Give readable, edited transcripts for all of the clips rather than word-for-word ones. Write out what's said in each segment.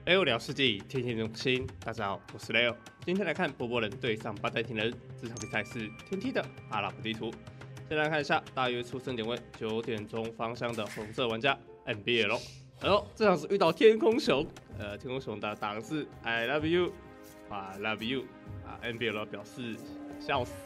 Leo 聊世纪，天天用心。大家好，我是 Leo。今天来看波波人对上巴丹廷人，这场比赛是天梯的阿拉伯地图。先来看一下大约出生点位9点钟方向的红色玩家 NBL。这场是遇到天空熊，天空熊打的是 I love you，I love you 啊 ，NBL 表示笑死。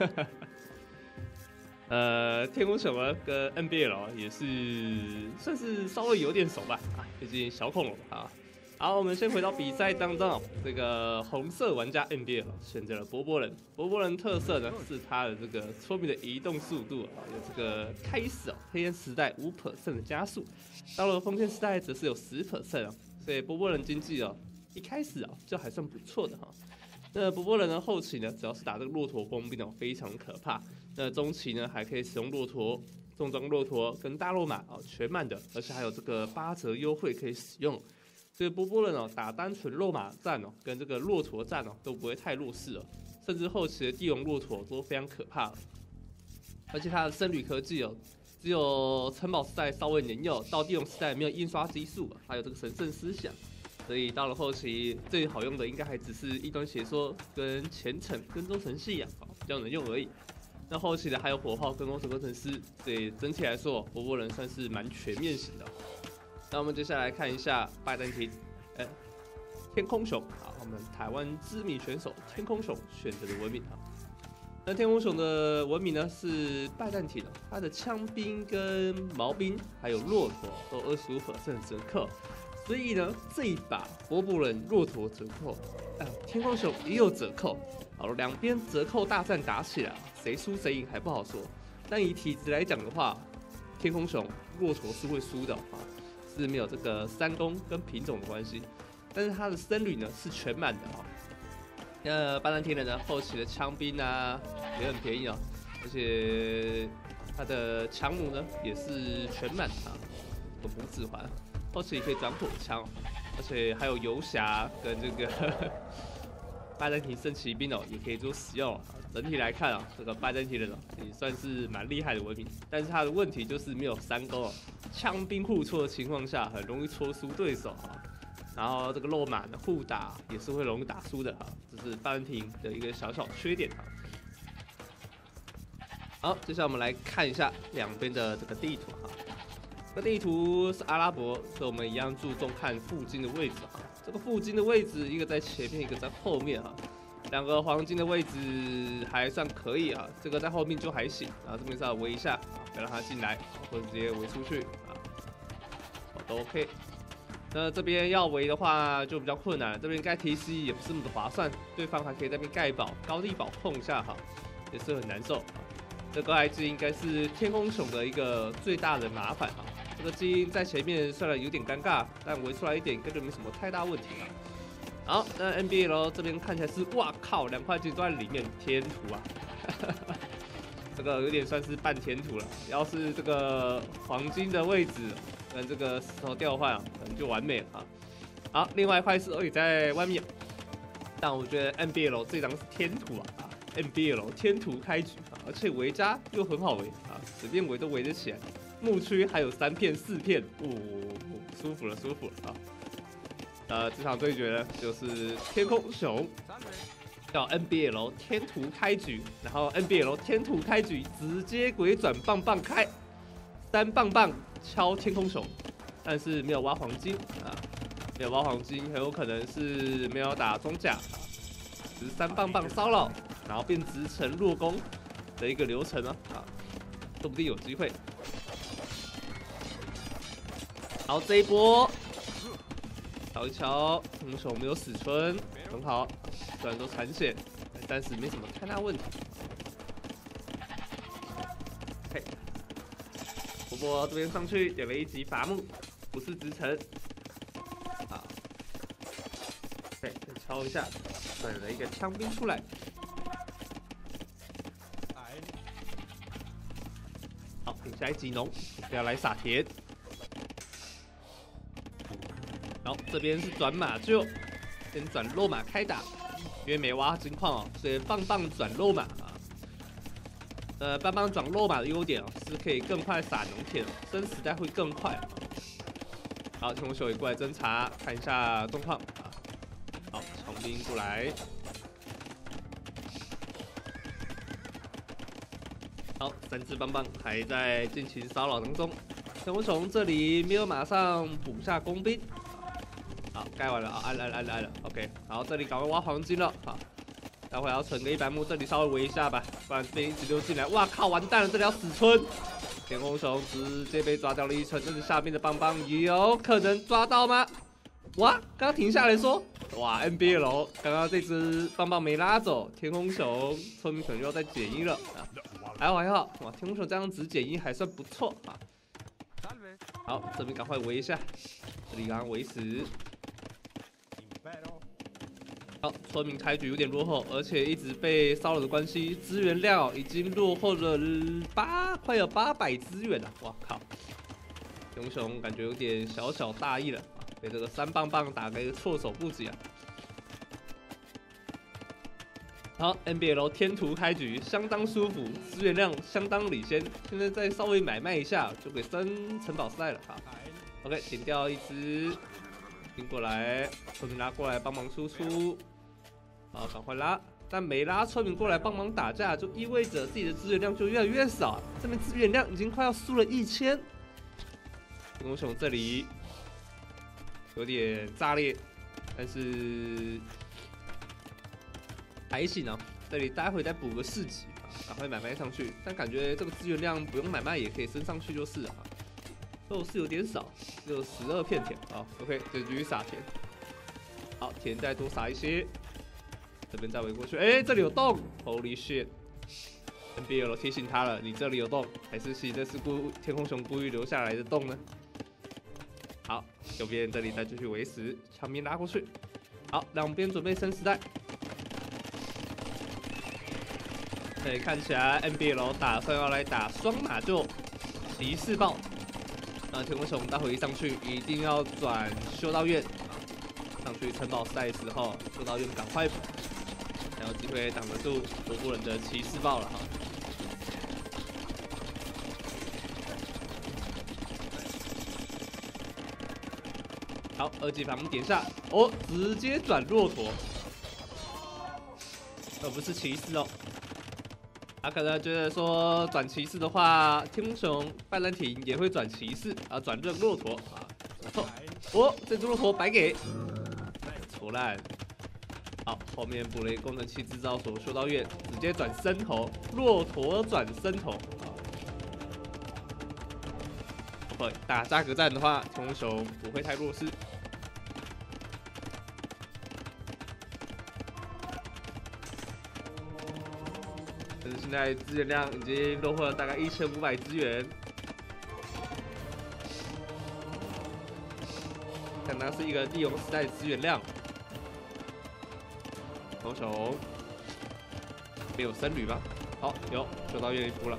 天空熊呢跟 NBL 也是算是稍微有点熟吧，毕竟小恐龙啊。好，我们先回到比赛当中，这个红色玩家 NBL 选择了波波人。波波人特色呢是他的这个聪明的移动速度有这个开始黑暗时代5% 的加速，到了封建时代则是有10%所以波波人经济一开始就还算不错的哈。那波波人呢后期呢只要是打这个骆驼工兵非常可怕，那中期呢还可以使用骆驼、重装骆驼跟大肉马全满的，而且还有这个8折优惠可以使用。所以波波人打单纯肉马战跟这个骆驼战都不会太弱势了，甚至后期的地龙骆驼都非常可怕了。而且它的僧侣科技只有城堡时代稍微年幼，到地龙时代没有印刷技术，还有这个神圣思想，所以到了后期最好用的应该还只是异端邪说跟虔诚跟忠诚信仰比较能用而已。那后期的还有火炮跟工程师，所以整体来说波波人算是蛮全面型的。那我们接下来看一下拜登廷，天空熊我们台湾知名选手天空熊选择的文明那天空熊的文明呢是拜占庭它的枪兵跟毛兵还有骆驼都25%的折扣，所以呢这一把波波人骆驼折扣，天空熊也有折扣，好，两边折扣大战打起来，谁输谁赢还不好说。但以体质来讲的话，天空熊骆驼是会输的是没有这个3公跟品种的关系，但是它的僧侣呢是全满的巴丹廷人呢后期的枪兵也很便宜而且它的强弩呢也是全满有拇指环，后期也可以转火枪，而且还有游侠跟这个拜占庭圣骑兵也可以做使用。整体来看这个拜占庭人也算是蛮厉害的文明，但是他的问题就是没有3公枪兵互戳的情况下很容易戳输对手然后这个肉马的互打也是会容易打输的这是拜占庭的一个小小缺点好，接下来我们来看一下两边的这个地图这个地图是阿拉伯，所以我们一样注重看附近的位置这个附近的位置，一个在前面，一个在后面两个黄金的位置还算可以这个在后面就还行，然后这边稍微围一下不要让他进来，或者直接围出去都 OK。那这边要围的话就比较困难，这边盖 TC 也不是那么的划算，对方还可以在那边盖堡高地堡控一下也是很难受这个爱基应该是天空熊的一个最大的麻烦这个基因在前面虽然有点尴尬，但围出来一点应该就没什么太大问题好，那 NBL 这边看起来是，哇靠，2块金都在里面，天图这个有点算是半天图了。要是这个黄金的位置跟这个石头调换可能就完美了好，另外一块石头也在外面，但我觉得 NBL 这张是天图NBL 天图开局而且围家又很好围随便围都围得起来，牧区还有3片4片，舒服了这场对决呢就是天空熊叫 NBL 天图开局，然后 NBL 天图开局直接鬼转棒棒开，3棒棒敲天空熊，但是没有挖黄金没有挖黄金，很有可能是没有打装甲只是3棒棒骚扰，然后变直城弱攻的一个流程说不定有机会。好，这一波瞧一瞧，天空熊没有死存，很好，虽然都残血，但是没什么太大问题。OK， 波波这边上去点了一级伐木，不是直城。OK， 再敲一下，转了一个枪兵出来。好，下一级农，不要来撒田。好，这边是转马厩，先转肉马开打，因为没挖金矿所以棒棒转肉马棒棒转肉马的优点是可以更快撒农田，生时代会更快好，天空熊也过来侦查，看一下状况啊。好，长兵过来。好，3只棒棒还在进行骚扰当中。天空熊这里没有马上补下工兵。好，盖完了啊，按了 ，OK。好，这里赶快挖黄金了，好。 待会要存个100木，这里稍微围一下吧，不然被一直溜进来。哇靠，完蛋了，这里要死村。天空熊直接被抓掉了1村，这是下面的棒棒有可能抓到吗？哇，刚刚停下来说，哇 NBL， 刚刚这只棒棒没拉走，天空熊村民可能又要再减1了啊。还好，哇，天空熊这样子减1还算不错啊。好，这边赶快围一下，这里刚刚围死。 好，村民开局有点落后，而且一直被骚扰的关系，资源量已经落后了快有800资源了。哇靠！熊熊感觉有点小小大意了啊，被这个3棒棒打个措手不及啊。好 ，NBL 天图开局相当舒服，资源量相当领先，现在再稍微买卖一下就可以升城堡赛了啊。OK， 点掉1只，拼过来，村民拉过来帮忙输出。 好，赶快拉！但每拉村民过来帮忙打架，就意味着自己的资源量就越来越少。这边资源量已经快要输了1000。天空熊这里有点炸裂，但是还行啊。这里待会再补个4级啊，赶快买卖上去。但感觉这个资源量不用买卖也可以升上去就是了啊。肉是有点少，只有12片田啊。OK， 就继续撒田。好，田再多撒一些。 这边再围过去，哎，这里有洞 ，Holy shit！NBL 提醒他了，你这里有洞，还是其实这是天空熊故意留下来的洞呢？好，右边这里再继续围死，长兵拉过去。好，两边准备升时代。这里看起来 NBL 打算要来打双马厩骑士豹。天空熊待会一上去一定要转修道院，上去城堡赛的时候，修道院赶快补。 才有机会挡得住罗布人的骑士豹了哈。好，2级防点下，哦，直接转骆驼，而不是骑士哦。他可能觉得说转骑士的话，天空熊半兰亭也会转骑士啊，转任骆驼啊。哦，这只骆驼白给，挫烂。 好，后面补了一个功能器制造所修道院，直接转僧头，骆驼转僧头。不，打价格战的话，天空熊不会太弱势。但是现在资源量已经落后了大概1500资源，相当是一个利用时代的资源量。 天空熊没有僧侣吧？好，有修道院补了。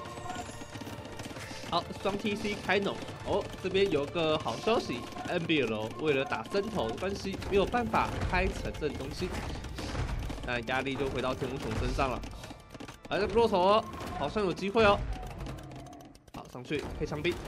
好，双 TC 开农哦，这边有个好消息 ，NBL 为了打僧头的关系，没有办法开城镇中心，那压力就回到天空熊身上了。而这个骆驼好像有机会哦。好，上去配枪兵，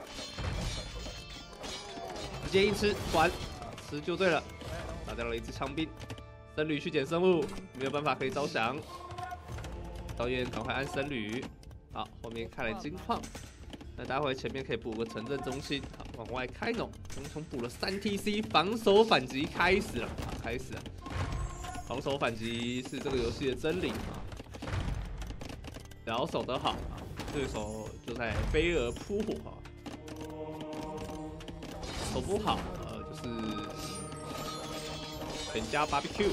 直接硬吃，管吃就对了，打掉了1只枪兵。 僧侣去捡生物，没有办法可以招降。导演赶快按僧侣。好，后面看了金矿。那待会前面可以补个城镇中心。好，往外开农。天空熊补了3 TC， 防守反击开始了。好，开始了。防守反击是这个游戏的真理啊。只要守得好啊，对手就在飞蛾扑火啊。守不好，就是。 全家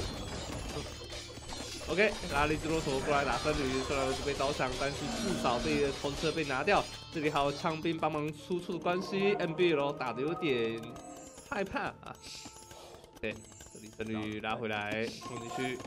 BBQ。OK， 拉了一只骆驼过来打僧侣，虽然是被招降，但是至少这里的头车被拿掉。这里还有枪兵帮忙输出的关系 ，NBL 打的有点害怕啊。对，这里僧侣拉回来，冲进去。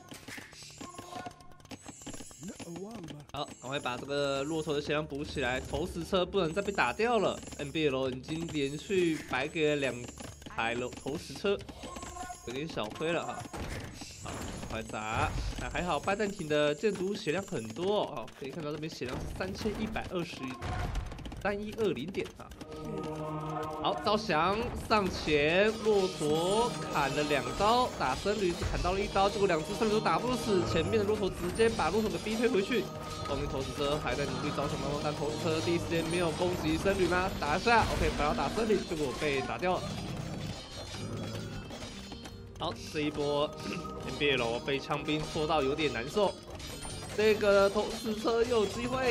好，赶快把这个骆驼的血量补起来，投石车不能再被打掉了。NBL 已经连续白给了2台投石车。 有点小亏了啊！好，快砸！那还好，拜占庭的建筑血量很多哦，可以看到这边血量是3120.320点啊。 好，招降上前，骆驼砍了2刀，打僧侣只砍到了1刀，结果2只僧侣都打不死，前面的骆驼直接把骆驼给逼退回去。后面投石车还在努力招降当中，但投石车第一时间没有攻击僧侣吗？打一下 ，OK， 本来要打僧侣，结果被打掉了。好，这一波 NBL 被枪兵戳到有点难受，这个投石车又有机会。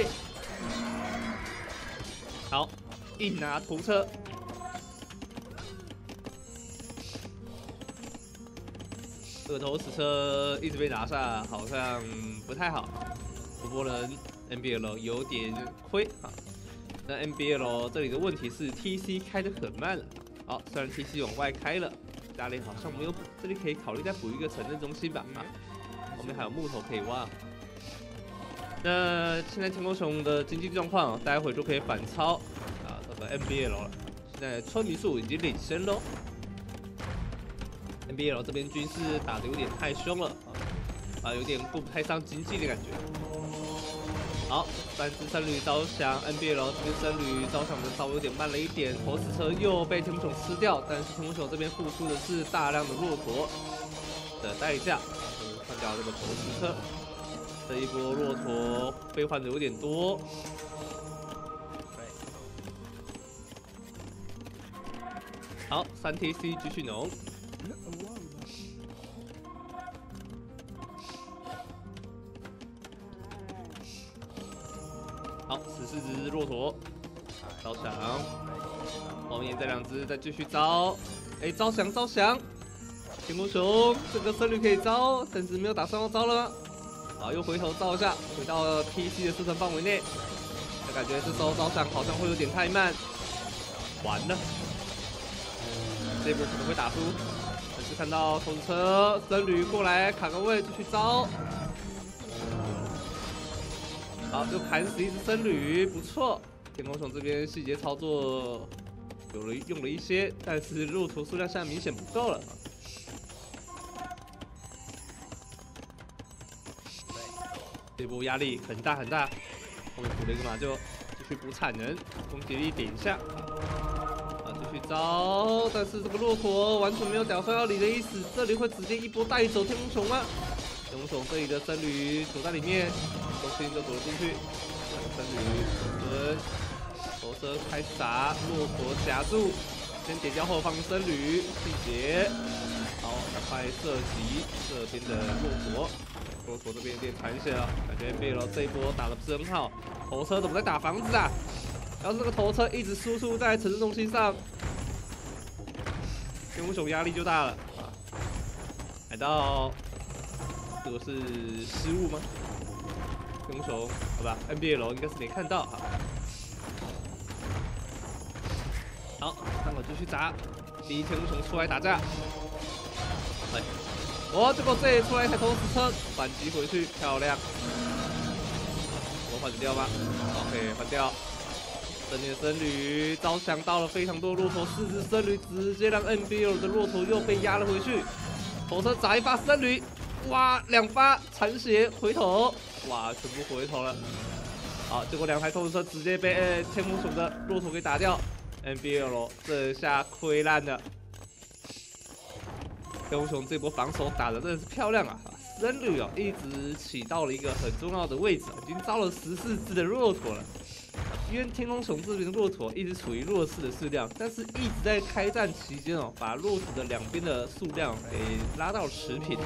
好，硬拿图车。这个投石车一直被拿下，好像不太好。不过呢 ，NBL 有点亏啊。那 NBL 这里的问题是 TC 开得很慢了。好，虽然 TC 往外开了，家里好像没有补，这里可以考虑再补一个城镇中心吧。啊，后面还有木头可以挖。那现在天空熊的经济状况，待会就可以反超啊这个 NBL 了。现在村民数已经领先喽。NBL 这边军事打得有点太凶了啊，有点顾不太上经济的感觉。好，3只僧侣招降 ，NBL 这边僧侣招降的稍微有点慢了一点，投石车又被天空熊吃掉，但是天空熊这边付出的是大量的骆驼的代价，换掉这个投石车。这一波骆驼被换的有点多。好，3TC 继续农。好，14只骆驼招降，后面这2只再继续招，哎，招降！天空熊这个僧侣可以招，但是没有打算要招了吗？好，又回头招一下，回到 TC 的射程范围内，那感觉这时候招降好像会有点太慢，完了，这一波可能会打输。但是看到投石车僧侣过来卡个位，继续招。好，又砍死1只僧侣，不错。天空熊这边细节操作用了一些，但是骆驼数量现在明显不够了。这波压力很大，后面补了一个马厩，继续补产能，攻击力点一下。啊，继续招，但是这个骆驼完全没有打算要理的意思，这里会直接一波带走天空熊吗？天空熊这里的僧侣躲在里面。中心就躲了进去，僧侣蹲，投车开始打，骆驼夹住，先点掉后方的僧侣，细节，好，赶快射击这边的骆驼这边有点残血了，感觉 NBL 这一波打得不是很好，头车怎么在打房子啊？要是这个头车一直输出在城镇中心上，天空熊压力就大了啊！海盗，这个是失误吗？天空熊，好吧 ，NBL 应该是没看到哈。好，那我继续砸，第一天空熊出来打架。哎，结果这里出来一台投石车，反击回去，漂亮。我换得掉吗 ？OK， 换掉。这边的僧侣招降到了非常多骆驼，4只僧侣直接让 NBL 的骆驼又被压了回去。头车砸一发僧侣，哇，2发残血回头。哇，全部回头了。好，结果2台投石车直接被天空熊的骆驼给打掉。NBL 这下亏烂了。天空熊这波防守打的真的是漂亮啊！僧侣一直起到了一个很重要的位置，已经招了14只的骆驼了。因为天空熊这边的骆驼一直处于弱势的势量，但是一直在开战期间把骆驼的2边的数量给拉到持平。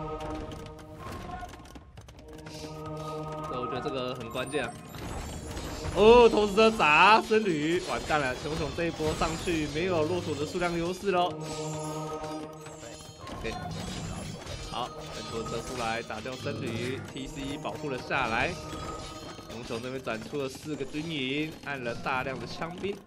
我觉得这个很关键啊！投石车砸僧侣，完蛋了！天空熊这一波上去没有骆驼的数量优势喽。OK， 好，投石车出来打掉僧侣 ，TC 保护了下来。天空熊这边转出了4个军营，按了大量的枪兵。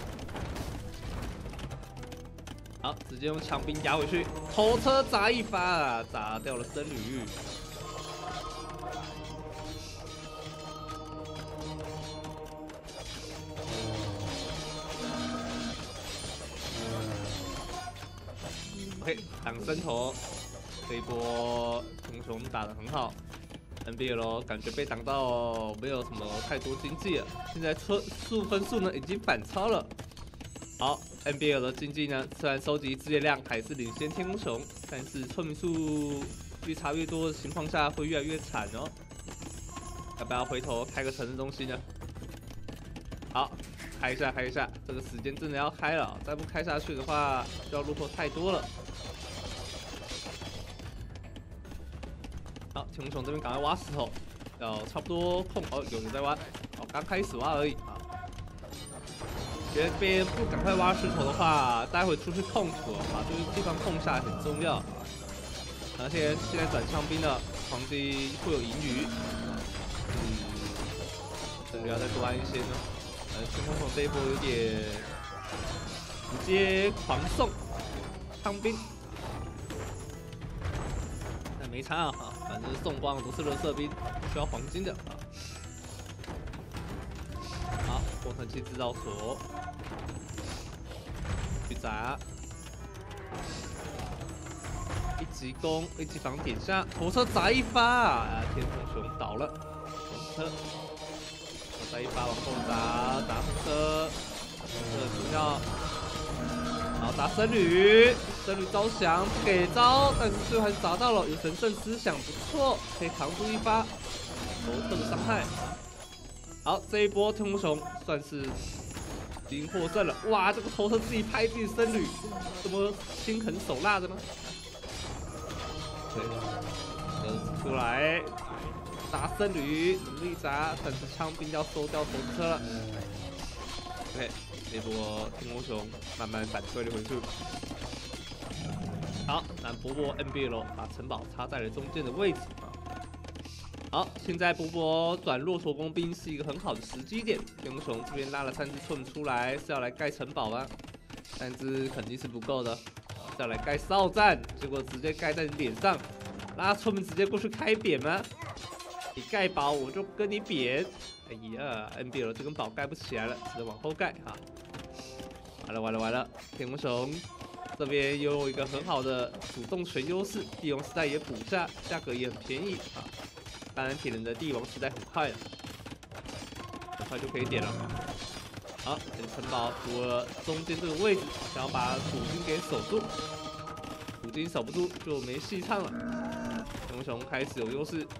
好，直接用枪兵压回去，头车砸一发，砸掉了僧侣。OK， 挡针头，这一波天空熊打得很好。NBL 感觉被挡到没有什么太多经济了，现在分数呢已经反超了。好， NBL 的经济呢，虽然收集资源量还是领先天空熊，但是村民数越差越多的情况下，会越来越惨哦。要不要回头开个城市中心呢？好，开一下，开一下，这个时间真的要开了，再不开下去的话，就要落后太多了。好，天空熊这边赶快挖石头，要差不多控哦，有人在挖，哦，刚开始挖而已啊。觉得边不赶快挖石头的话，待会出去控土把这个地方控下来很重要。而且现在转枪兵了，黄金会有盈余，甚至要再多按一些呢。天空熊这一波有点直接狂送枪兵，但没差啊，反正送光的都是垃圾兵，需要黄金的啊。好，工程器制造所去砸。一级攻，一级防点下，火车砸一发啊！天空熊倒了，火车再一发往后砸，砸火车，这不要，好打僧侣，僧侣招降不给招，但是最后还是砸到了，有神圣思想不错，可以扛住一发头特的伤害。好，这一波天空熊算是已经获胜了。哇，这个头车自己拍自己僧侣，这么心狠手辣的吗？对，出来打僧侣，努力砸，但是枪兵要收掉头车了。OK， 这波天空熊慢慢反推了回去。好，那波波 NBL 把城堡插在了中间的位置啊。好，现在波波转骆驼工兵是一个很好的时机点。天空熊这边拉了3只村出来，是要来盖城堡吗？3只肯定是不够的。再来盖哨站，结果直接盖在你脸上，拉村民直接过去开扁吗？你盖堡我就跟你扁。哎呀 ，NBL 这根堡盖不起来了，只能往后盖哈。完了完了完了，天空熊这边又有一个很好的主动权优势，帝王时代也补下，价格也很便宜啊。当然铁人的帝王时代很快了，很快就可以点了。好，这个城堡除了中间这个位置，想要把土金给守住，土金守不住就没戏唱了。天空熊开始有优势。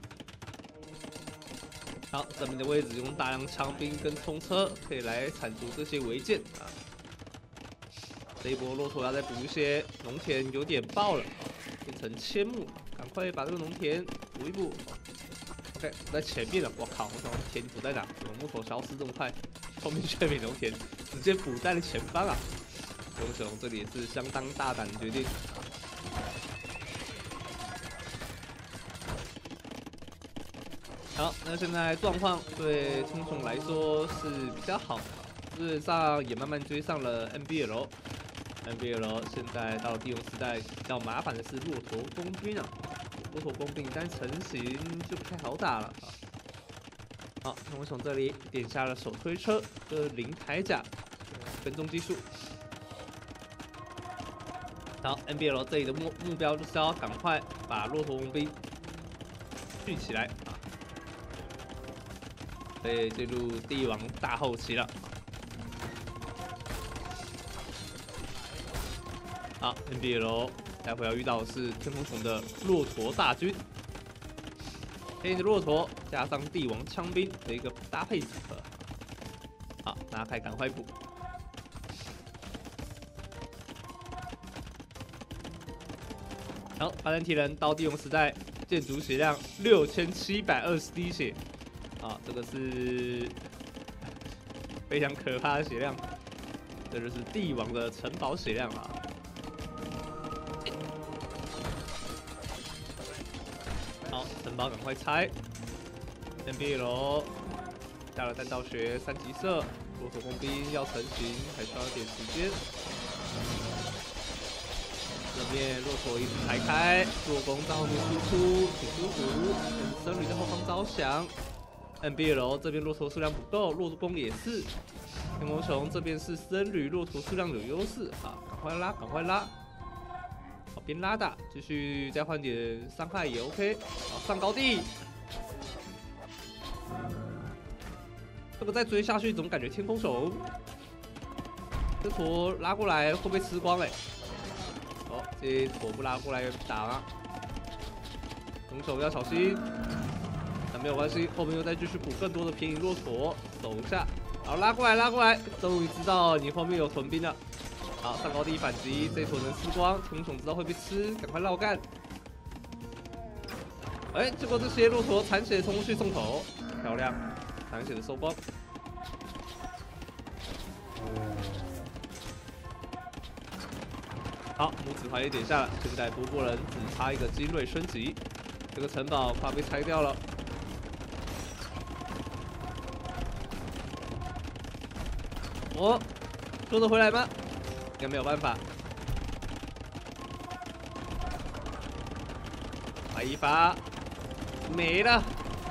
好，正面的位置用大量枪兵跟冲车可以来铲除这些违建啊。这一波骆驼要再补一些，农田有点爆了，变成千木，赶快把这个农田补一补。OK， 在前面了，我靠，我想田补在哪？怎么木头消失这么快？后面却没农田，直接补在了前方啊！天空熊这里也是相当大胆的决定。好，那现在状况对天空熊来说是比较好的，基本上也慢慢追上了 NBL。NBL 现在到了帝王时代，比较麻烦的是骆驼工兵啊，骆驼工兵一旦成型就不太好打了啊。好，天空熊这里点下了手推车跟零铠甲跟踪技术。好 ，NBL 这里的目标就是要赶快把骆驼工兵聚起来啊，可以进入帝王大后期了。好 ，NBL 待会要遇到的是天空熊的骆驼大军。黑的骆驼加上帝王枪兵的一个搭配组合，好，拿开赶快补。好，巴丹提人到帝王时代，建筑血量6720滴血，啊，这个是非常可怕的血量，这就是帝王的城堡血量啊。好，城堡赶快拆 ！NBL 下了弹道学3级射，骆驼工兵要成型还需要点时间。这边骆驼一直排开，弱弓在后面输出，挺舒服。僧侣在后方招降。NBL 这边骆驼数量不够，骆驼弓也是。天空熊这边是僧侣，骆驼数量有优势啊，赶快拉，赶快拉！好，边拉大，继续再换点伤害也 OK。好，上高地。这个再追下去，总感觉天空熊这坨拉过来会不会吃光哎？哦，这坨不拉过来打吗？红手要小心，但没有关系，后面又再继续补更多的便宜骆驼，走一下，好拉过来拉过来，终于知道你后面有屯兵了。好，上高地反击，这坨能吃光，红手知道会被吃，赶快绕干。哎，结果这些骆驼残血冲过去送头，漂亮，残血的收光。好，拇指环也点下了，现在波波人只差一个精锐升级，这个城堡快被拆掉了。哦，救得回来吗？应该没有办法。来一发，没了。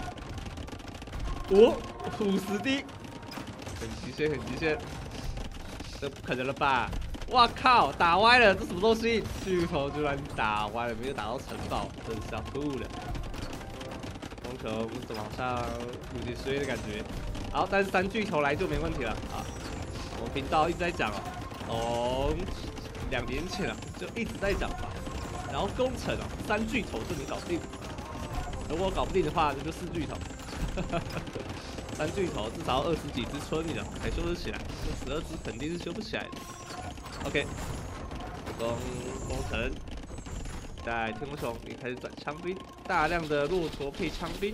哦，50滴，很极限，很极限，这不可能了吧？哇靠！打歪了，这什么东西？巨头居然打歪了，没有打到城堡，真是要吐了。红球怎么好像有点衰的感觉？好，但是3巨头来就没问题了啊！我频道一直在讲哦，从2年前就一直在讲吧。然后工程3巨头就能搞定，如果搞不定的话，那就4巨头。3巨头至少要20几只村民才修得起来，这12只肯定是修不起来的。OK， 攻城，在天空熊也开始转枪兵，大量的骆驼配枪兵。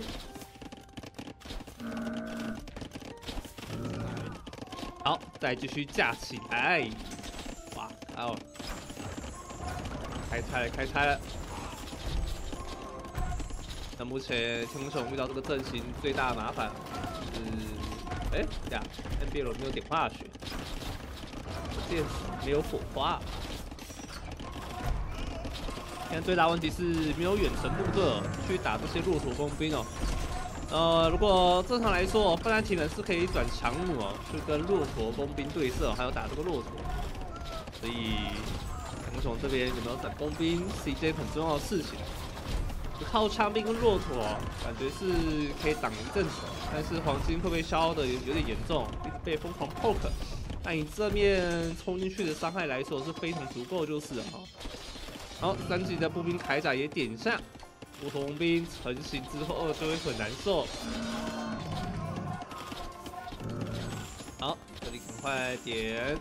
好，再继续架起来，哇哦，开拆了，开拆了。那目前天空熊遇到这个阵型最大的麻烦是，哎呀 ，NBL 没有点化学。电死没有火花，现在最大问题是没有远程部队去打这些骆驼工兵如果正常来说，芬兰体人是可以转强弩去跟骆驼工兵对射，还有打这个骆驼。所以天空熊这边有没有转工兵是一件很重要的事情。靠枪兵跟骆驼，感觉是可以挡一阵子，但是黄金会不会消耗的有点严重，一直被疯狂 poke。那你正面冲进去的伤害来说是非常足够，就是了好，3级的步兵铠甲也点下，骆驼工兵成型之后就会很难受。好，这里赶快点。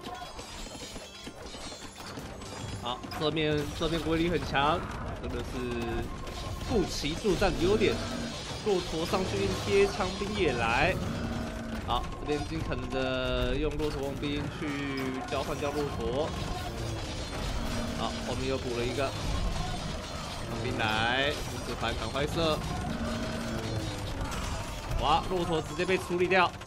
好，这面威力很强，真的是步骑作战的优点。骆驼上去硬贴，枪兵也来。好，这边尽可能的用骆驼工兵去交换掉骆驼。好，后面又补了一个枪兵来，拇指环赶快射。哇，骆驼直接被处理掉。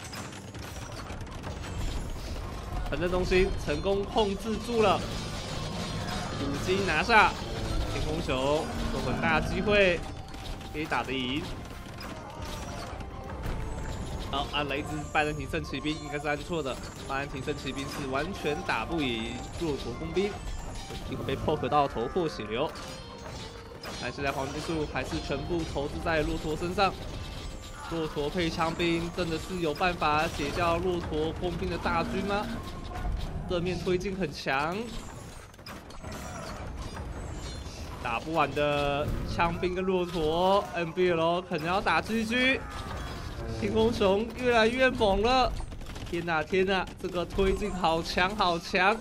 城镇中心成功控制住了，5金拿下，天空熊有很大机会可以打得赢。好，按了一支拜占庭圣骑兵，应该是按错的。拜占庭圣骑兵是完全打不赢骆驼工兵，一会被 poke 到头破血流。但现在黄金树还是全部投资在骆驼身上。骆驼配枪兵真的是有办法解掉骆驼工兵的大军吗？正面推进很强，打不完的枪兵跟骆驼 ，NBL 可能要打 GG。天空熊越来越猛了，天哪天哪，这个推进好强好强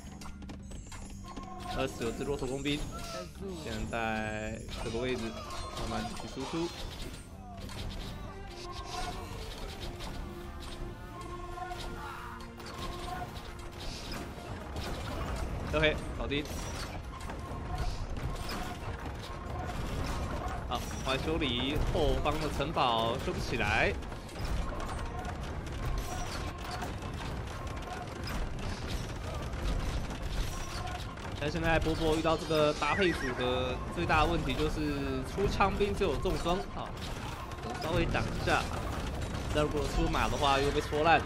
！29只骆驼工兵，现在这个位置慢慢去输出。OK， 搞定。好，快修理后方的城堡，修不起来。但现在波波遇到这个搭配组合，最大的问题就是出枪兵只有重装啊，稍微挡一下。但如果出马的话，又被戳烂。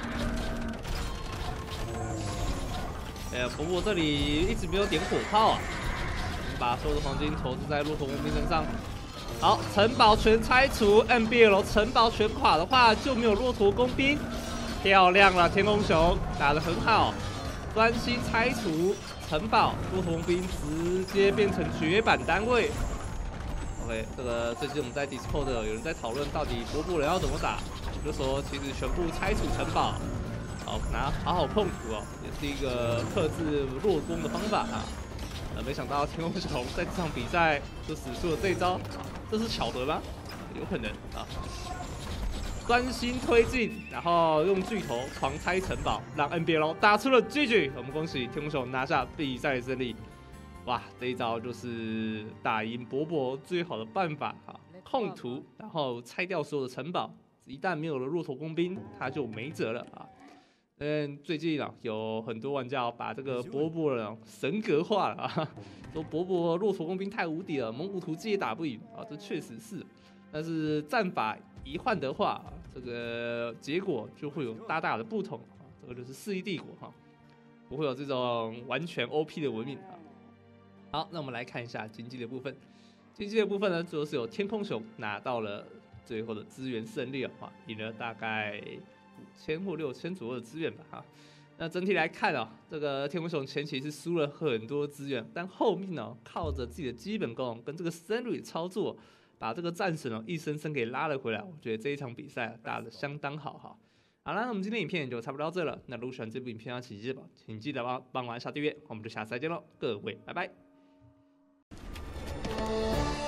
不过这里一直没有点火炮把所有的黄金投资在骆驼工兵身上。好，城堡全拆除 ，NBL 城堡全垮的话就没有骆驼工兵，漂亮了，天空熊打得很好。 专心拆除城堡，骆驼兵直接变成绝版单位。OK， 这个最近我们在 Discord 有人在讨论到底博博人要怎么打，我就说其实全部拆除城堡，好好碰土哦，也是一个克制弱攻的方法啊。没想到天空熊在这场比赛就使出了这一招，这是巧合吗？有可能啊。专心推进，然后用巨头狂拆城堡，让 NBL 打出了 GG。我们恭喜天空熊拿下比赛胜利。哇，这一招就是打赢博博最好的办法啊！控土，然后拆掉所有的城堡，一旦没有了骆驼工兵，他就没辙了啊！最近啊，有很多玩家把这个博博人神格化了啊，说博博骆驼工兵太无敌了，蒙古图记也打不赢啊，这确实是。但是战法一换的话，这个结果就会有大大的不同啊！这个就是世纪帝国哈，不会有这种完全 OP 的文明啊。好，那我们来看一下经济的部分。经济的部分呢，主要是有天空熊拿到了最后的资源胜利啊，赢了大概5000或6000左右的资源吧哈。那整体来看啊，这个天空熊前期是输了很多资源，但后面呢，靠着自己的基本功跟这个深入操作，把这个战神一声声给拉了回来。我觉得这一场比赛打得相当好哈。好了，那我们今天影片就差不多到这了。那如果喜欢这部影片，请记得帮忙按下订阅，我们就下次再见喽，各位，拜拜。